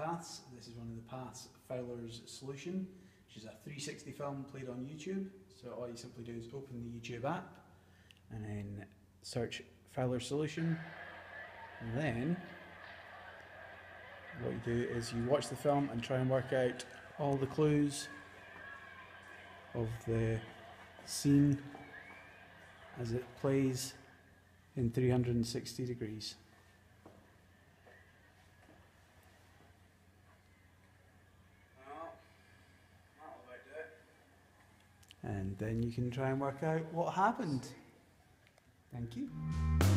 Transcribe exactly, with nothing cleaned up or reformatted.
paths. This is one of the paths, Fowler'S Solution, which is a three sixty film played on YouTube. So all you simply do is open the YouTube app and then search Fowler'S Solution, and then what you do is you watch the film and try and work out all the clues of the scene as it plays in three hundred sixty degrees. Well, that'll about do it. And then you can try and work out what happened. Thank you.